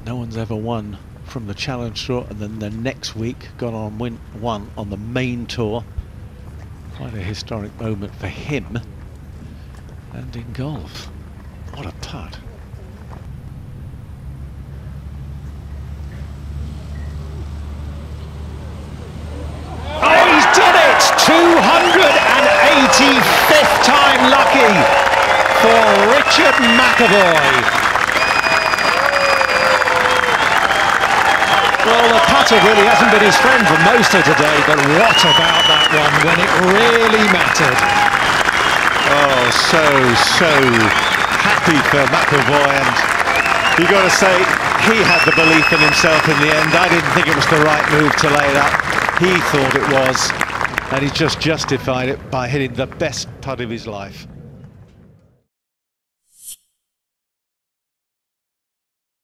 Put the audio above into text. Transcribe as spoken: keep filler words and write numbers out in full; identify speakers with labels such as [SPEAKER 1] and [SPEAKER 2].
[SPEAKER 1] No one's ever won from the Challenge Tour, and then the next week gone on win one on the main tour. Quite a historic moment for him. And in golf, what a putt.
[SPEAKER 2] Oh, he's done it! two hundred eighty-fifth time lucky for Richard McEvoy. Well, the putter really hasn't been his friend for most of today, but what about that one when it really mattered?
[SPEAKER 3] Oh, so, so happy for McEvoy, and you got to say, he had the belief in himself in the end. I didn't think it was the right move to lay it up. He thought it was, and he just justified it by hitting the best putt of his life.